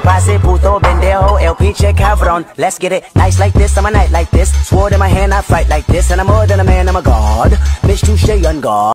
pase, puto, pendejo, el pinche cabrón. Let's get it, nice like this, I'm a night like this. Sword in my hand, I fight like this, and I'm more than a man, I'm a god. Bitch, touche on God.